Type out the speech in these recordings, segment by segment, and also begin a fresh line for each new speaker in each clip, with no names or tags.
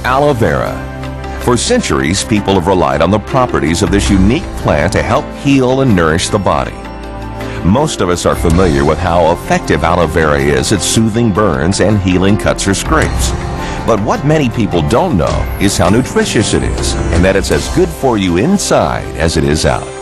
Aloe vera. For centuries, people have relied on the properties of this unique plant to help heal and nourish the body. Most of us are familiar with how effective aloe vera is at soothing burns and healing cuts or scrapes. But what many people don't know is how nutritious it is, and that it's as good for you inside as it is out.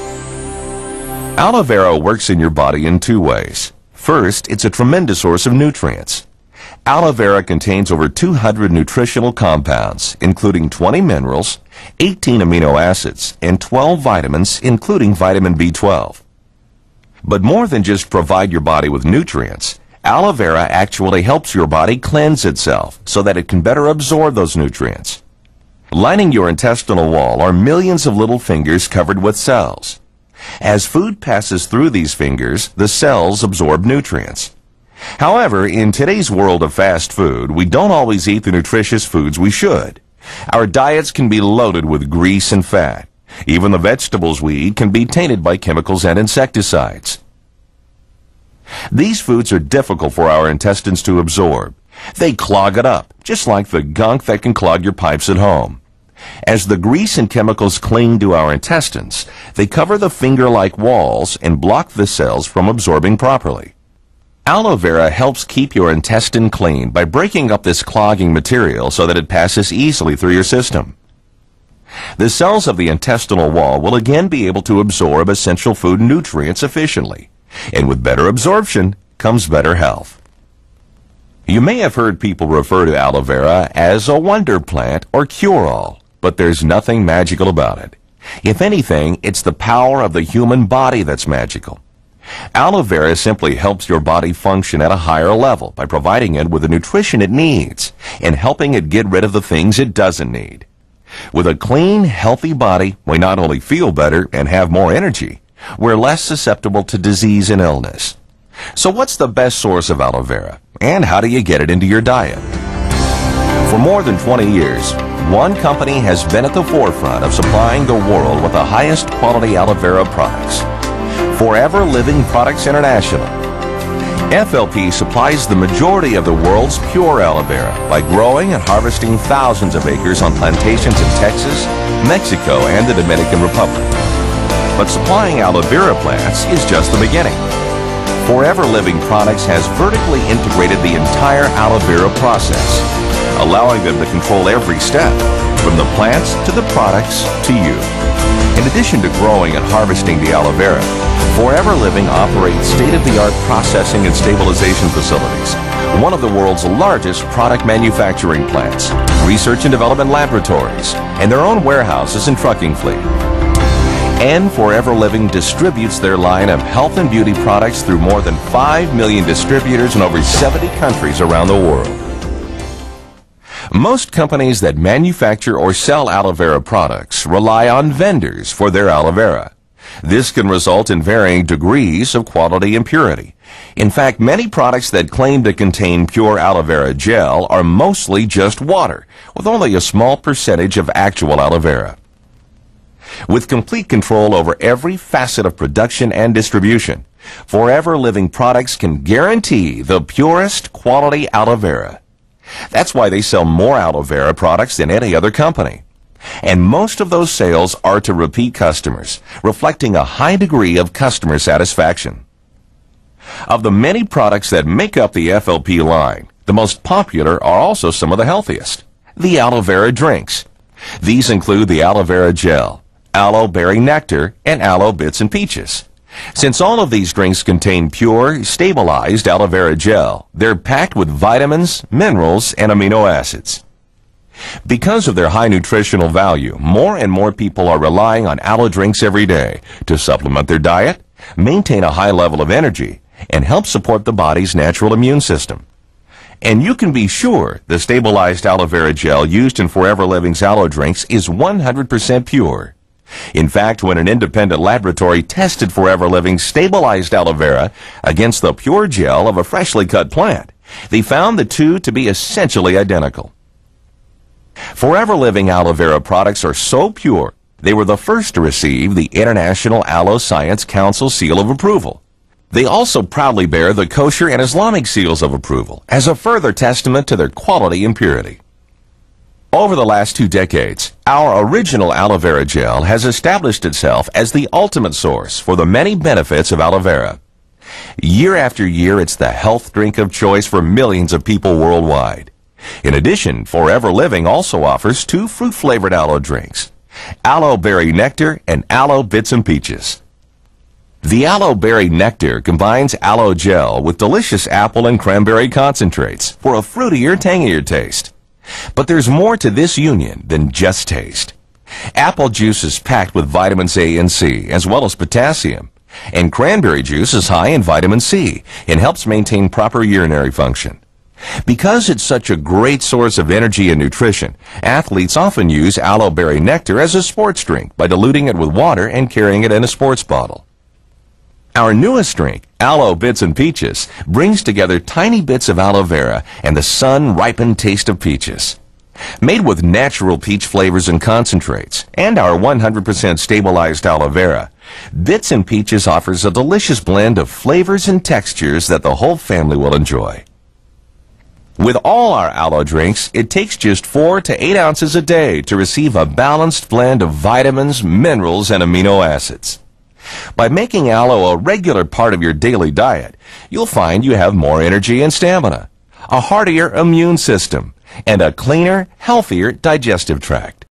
Aloe vera works in your body in two ways. First, it's a tremendous source of nutrients. Aloe vera contains over 200 nutritional compounds, including 20 minerals, 18 amino acids, and 12 vitamins, including vitamin B12. But more than just provide your body with nutrients, aloe vera actually helps your body cleanse itself so that it can better absorb those nutrients. Lining your intestinal wall are millions of little fingers covered with cells. As food passes through these fingers, the cells absorb nutrients. However, in today's world of fast food, we don't always eat the nutritious foods we should. Our diets can be loaded with grease and fat. Even the vegetables we eat can be tainted by chemicals and insecticides. These foods are difficult for our intestines to absorb. They clog it up, just like the gunk that can clog your pipes at home. As the grease and chemicals cling to our intestines, they cover the finger-like walls and block the cells from absorbing properly. Aloe vera helps keep your intestine clean by breaking up this clogging material so that it passes easily through your system. The cells of the intestinal wall will again be able to absorb essential food nutrients efficiently, and with better absorption comes better health. You may have heard people refer to aloe vera as a wonder plant or cure-all, but there's nothing magical about it. If anything, it's the power of the human body that's magical. Aloe vera simply helps your body function at a higher level by providing it with the nutrition it needs and helping it get rid of the things it doesn't need. With a clean, healthy body, we not only feel better and have more energy, we're less susceptible to disease and illness. So what's the best source of aloe vera, and how do you get it into your diet? For more than 20 years, one company has been at the forefront of supplying the world with the highest quality aloe vera products. Forever Living Products International. FLP supplies the majority of the world's pure aloe vera by growing and harvesting thousands of acres on plantations in Texas, Mexico, and the Dominican Republic. But supplying aloe vera plants is just the beginning. Forever Living Products has vertically integrated the entire aloe vera process, allowing them to control every step, from the plants to the products to you. In addition to growing and harvesting the aloe vera, Forever Living operates state-of-the-art processing and stabilization facilities, one of the world's largest product manufacturing plants, research and development laboratories, and their own warehouses and trucking fleet. And Forever Living distributes their line of health and beauty products through more than 5 million distributors in over 70 countries around the world. Most companies that manufacture or sell aloe vera products rely on vendors for their aloe vera. This can result in varying degrees of quality and purity. In fact, many products that claim to contain pure aloe vera gel are mostly just water, with only a small percentage of actual aloe vera. With complete control over every facet of production and distribution, Forever Living Products can guarantee the purest quality aloe vera. That's why they sell more aloe vera products than any other company. And most of those sales are to repeat customers, reflecting a high degree of customer satisfaction. Of the many products that make up the FLP line, the most popular are also some of the healthiest. The aloe vera drinks. These include the aloe vera gel, aloe berry nectar, and aloe bits and peaches. Since all of these drinks contain pure, stabilized aloe vera gel, they're packed with vitamins, minerals, and amino acids. Because of their high nutritional value, more and more people are relying on aloe drinks every day to supplement their diet, maintain a high level of energy, and help support the body's natural immune system. And you can be sure the stabilized aloe vera gel used in Forever Living's aloe drinks is 100% pure. In fact, when an independent laboratory tested Forever Living's stabilized aloe vera against the pure gel of a freshly cut plant, they found the two to be essentially identical. Forever Living aloe vera products are so pure, they were the first to receive the International Aloe Science Council seal of approval. They also proudly bear the kosher and Islamic seals of approval as a further testament to their quality and purity. Over the last 2 decades, our original aloe vera gel has established itself as the ultimate source for the many benefits of aloe vera. Year after year, it's the health drink of choice for millions of people worldwide. In addition, Forever Living also offers 2 fruit-flavored aloe drinks, Aloe Berry Nectar and Aloe Bits and Peaches. The Aloe Berry Nectar combines aloe gel with delicious apple and cranberry concentrates for a fruitier, tangier taste. But there's more to this union than just taste. Apple juice is packed with vitamins A and C, as well as potassium. And cranberry juice is high in vitamin C and helps maintain proper urinary function. Because it's such a great source of energy and nutrition, athletes often use aloe berry nectar as a sports drink by diluting it with water and carrying it in a sports bottle. Our newest drink, Aloe Bits and Peaches, brings together tiny bits of aloe vera and the sun-ripened taste of peaches. Made with natural peach flavors and concentrates and our 100% stabilized aloe vera, Bits and Peaches offers a delicious blend of flavors and textures that the whole family will enjoy. With all our aloe drinks, it takes just 4 to 8 ounces a day to receive a balanced blend of vitamins, minerals, and amino acids. By making aloe a regular part of your daily diet, you'll find you have more energy and stamina, a heartier immune system, and a cleaner, healthier digestive tract.